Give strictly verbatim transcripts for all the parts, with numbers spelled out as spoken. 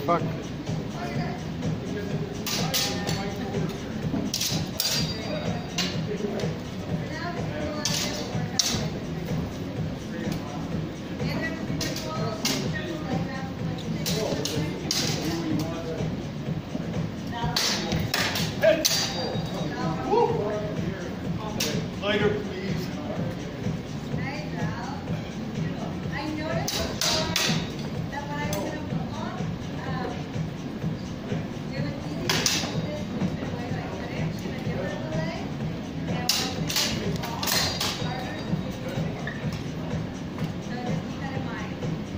puck. Lighter, please. I noticed that when I was in a football, um, it was easy to do this the way that I put it, in a different way. And I wanted to make it small, harder to do. So just keep that in mind.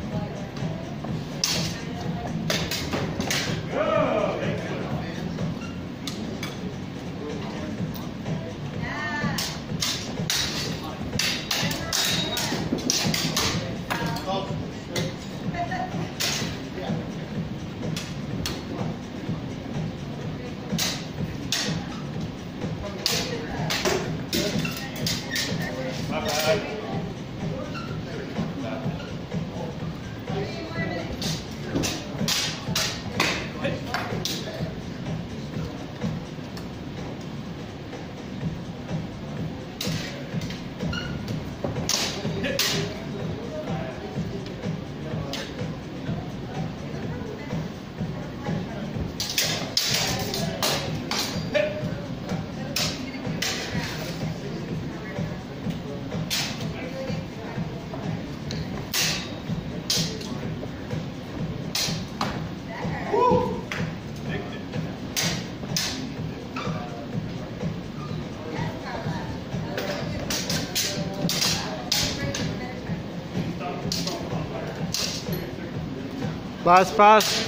Last pass.